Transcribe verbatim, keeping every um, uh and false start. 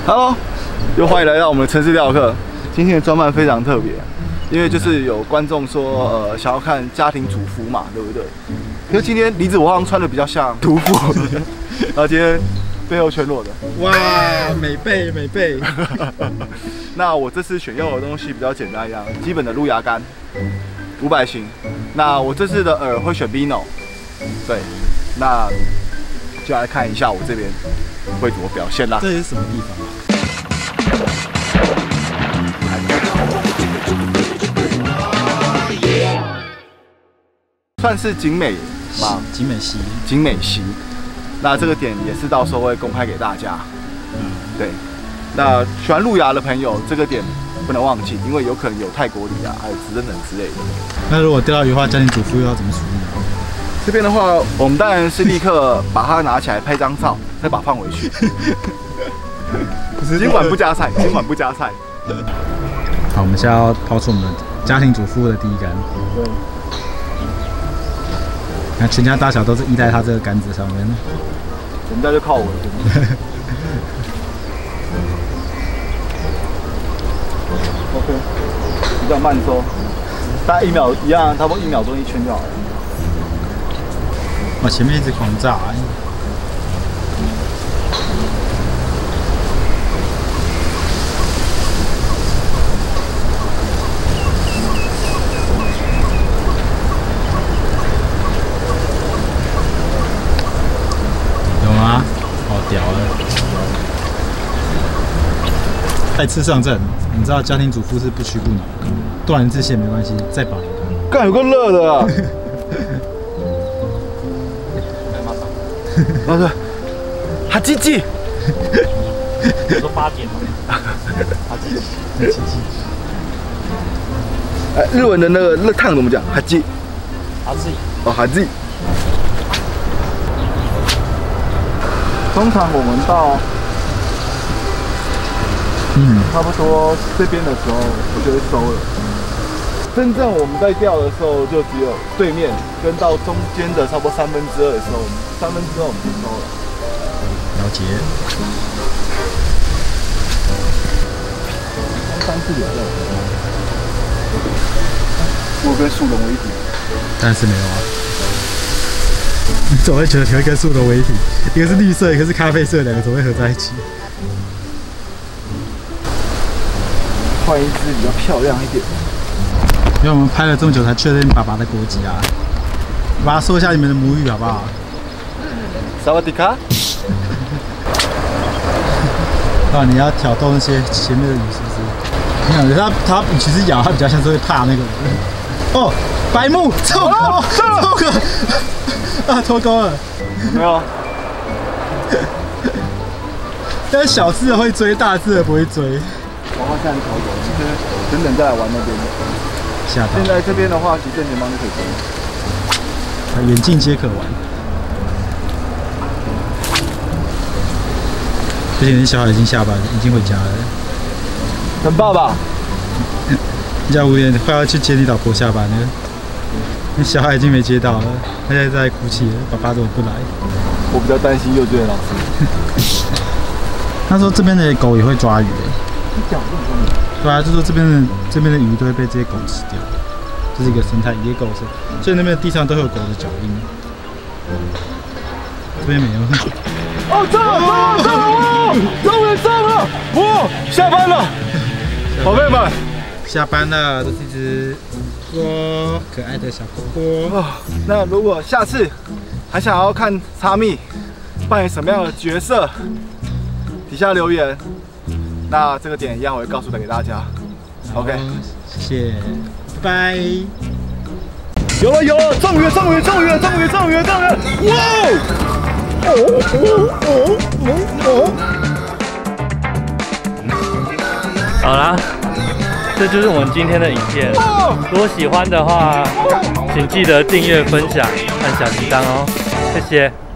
Hello， 又欢迎来到我们的城市料客。今天的专办非常特别，因为就是有观众说，呃，想要看家庭主妇嘛，对不对？可是今天离子我好像穿的比较像屠夫，然后今天背后全裸的， 哇，美背美背。 那我这次选用的东西比较简单一样，基本的路牙杆，五百型。那我这次的耳会选 Vino， 对，那就来看一下我这边会怎么表现啦。 这是什么地方啊？ 算是景美吧， 景美溪， 景美溪。那这个点也是到时候会公开给大家。嗯，对。那喜欢路牙的朋友，这个点不能忘记，因为有可能有泰国梨啊，还有直等等之类的。 那如果钓到鱼的话，家庭主妇又要怎么处理？ 这边的话，我们当然是立刻把它拿起来拍张照，再把它放回去。今晚不加菜，今晚不加菜。 好，我们现在要抛出我们家庭主妇的第一杆。 对。 那全家大小都是依在它这个杆子上面。 我们家就靠我了。OK， 比较慢收，大概一秒一样，差不多一秒钟一圈就好了。 哇，前面一直狂炸、欸。好屌了！再次上阵，你知道家庭主妇是不屈不挠，断一次线没关系，再绑一个。 干有个热的啊！哦对，哈鸡鸡。 你说八点吗？ 哈鸡鸡，哈鸡鸡。 哎，日文的那个热烫怎么讲？哈鸡。 哈鸡。 哦，哈鸡。通常我们到，嗯，差不多这边的时候，我就会收了。真正我们在钓的时候，就只有对面跟到中间的差不多三分之二的时候，三分之二我们就收了。 了解。 三四点六，我跟树龙为一体， 但是没有啊。你总会觉得你会跟树龙为一体，一个是绿色，一个是咖啡色，两个总会合在一起。 换一只比较漂亮一点。 因为我们拍了这么久才确认爸爸的国籍啊，爸爸说一下你们的母语好不好？ 萨瓦迪卡。 啊，你要挑逗那些前面的鱼是不是？没有，它它其实咬它比较像是会怕那个。哦，白目臭狗，臭狗。啊，脱钩了！ 没有。 但是小只的会追，大只的不会追。 我换下一条狗，就是等等再来玩那边。 吓到！ 现在这边的话，其实正前方就可以追。 远近皆可玩。而且你小孩已经下班，已经回家了。 等爸爸。 人家五点快要去接你老婆下班了。你小孩已经没接到了，他现在在哭泣了。爸爸怎么不来？ 我比较担心幼稚园老师。 他说这边的狗也会抓鱼诶。 你讲这么多。 对啊，就说这边的这边的鱼都会被这些狗吃掉，这是一个生态野狗生，所以那边的地上都有狗的脚印。这边没有。 哦，中了，中了，中了！终于中了！哇，下班了，宝贝们， 下班了，这是一只。锅，可爱的小锅锅。 哦，那如果下次还想要看叉蜜扮演什么样的角色，底下留言。那这个点一样我会告诉的给大家。OK， 谢谢，拜拜。 有了有了，中鱼中鱼中鱼中鱼中鱼中鱼！哇！哦哦哦哦哦！ 好啦。这就是我们今天的影片。如果喜欢的话，请记得订阅、分享、按小铃铛哦，谢谢。